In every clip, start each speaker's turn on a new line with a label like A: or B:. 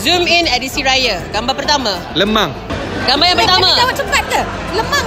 A: Zoom in edisi raya. Gambar pertama.
B: Lemang.
A: Gambar yang pertama.
C: Jawab cepat ke? Lemang.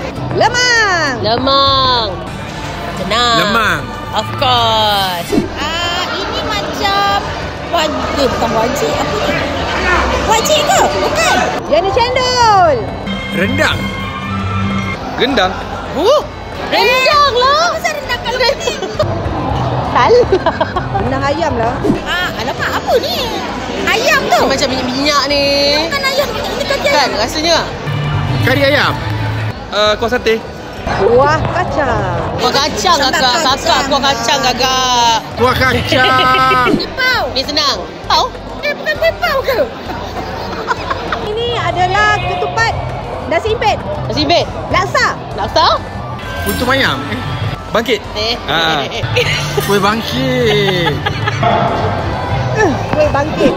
A: Lemang. Tenang.
B: Lemang.
A: Of course.
C: Ini macam bukan wajik. Apa ni? Wajik ke? Bukan.
D: Jadi cendol.
B: Rendang. Gendang.
A: Rendang lah.
C: Kenapa rendang kalau kuning?
D: Salah. Rendang ayam lah.
C: Alamak, apa ni? Ayam tu.
A: Ni macam minyak ni.
C: Bukan ayam. Ini kan
A: Kan rasanya.
B: Kari ayam. Kuah sate.
D: Kuah kacang.
A: Kuah kacang kakak. Kakak kuah kacang kakak.
B: Kuah kacang.
C: Pipau.
A: Ni senang. Tahu?
C: Bukan pipau ke?
D: Ini adalah ketupat nasi impit.
A: Nasi bed.
D: Laksa.
A: Laksa?
B: Putu ayam. Bangkit. Kuih bangkit.
D: Kuih bangkit.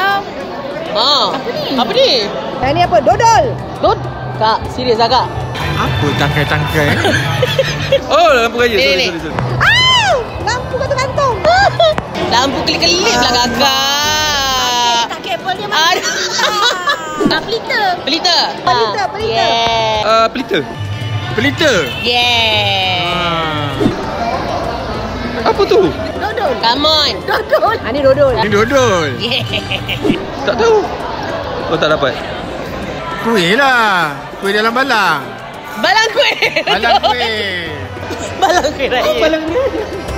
A: Apa ni?
D: Yang ni apa? Dodol.
A: Kak, serius lah kak.
B: Apa tangkai-tangkai? Oh, lampu raya.
A: Ni.
B: Sorry.
D: Lampu gantung-gantung.
A: Lampu kelip-kelip lah kakak.
C: Tak kabel dia mana? Pelita.
A: Pelita. Yeah.
B: Pelita.
A: Yeah.
B: Apa tu?
C: Dodol.
A: Come on.
C: Dodol.
D: Ni dodol.
B: Ini dodol.
A: Yeah.
B: Tak tahu. Oh, tak dapat. Kuih lah. Kuih dalam balang.
A: Balang kuih.
B: Balang kuih.
A: Balang kuih raya.
B: Balang ni.